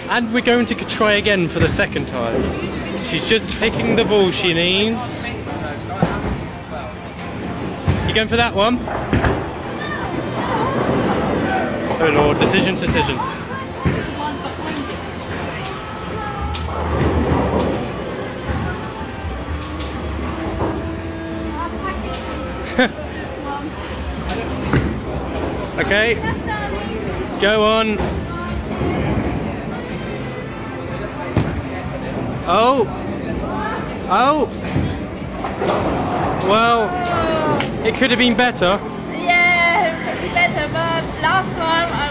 And we're going to try again for the second time. She's just picking the ball she needs. You going for that one? Oh Lord, decisions. Okay, go on. Oh, well, it could have been better. Yeah, it could be better, but last time I